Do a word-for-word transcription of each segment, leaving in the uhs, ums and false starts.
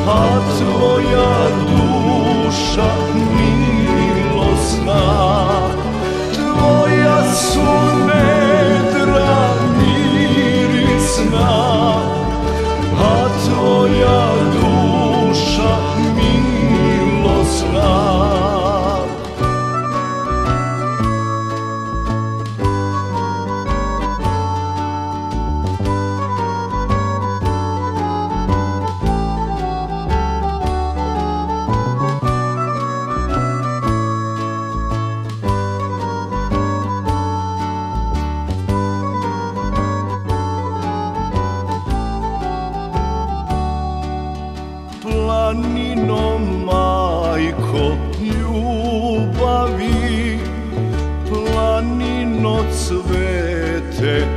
a tvoja duša milosna, tvoja su nedra mirisna, a tvoja duša milosna. Planino, majko ljubavi, planino, cvete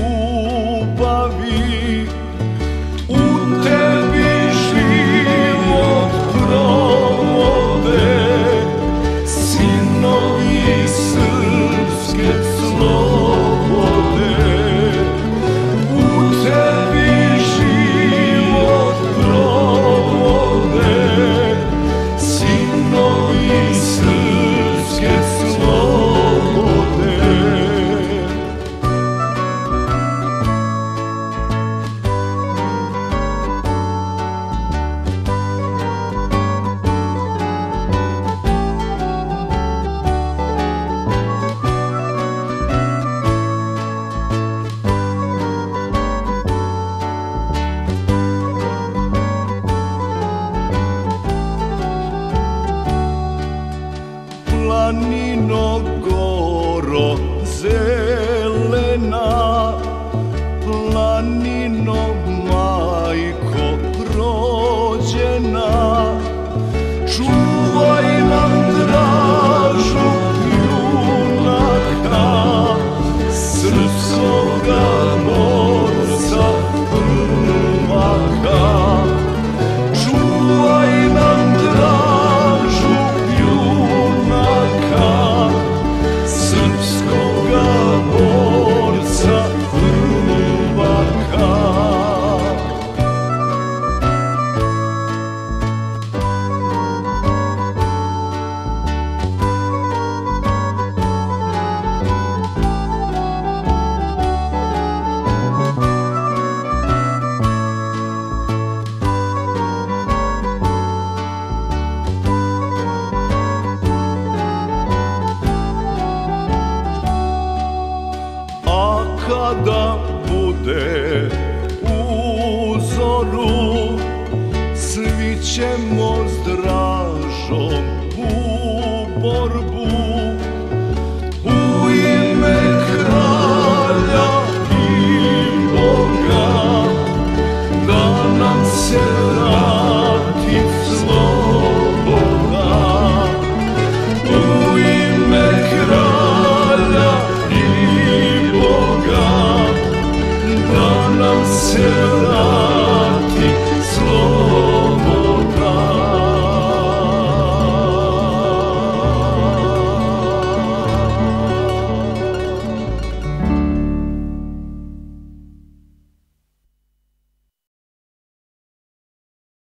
ubavi, u tebi život provode sinovi srpske slobode. U tebi život provode sinovi srpske slobode. Planino, goro zelena, planino, majko rođena, čuvaj nam dražu junaka, srpskoga borca prvaka. Čuvaj nam dražu junaka, srpskoga borca prvaka. Kada bude u zoru, svi ćemo s dražom u borbu.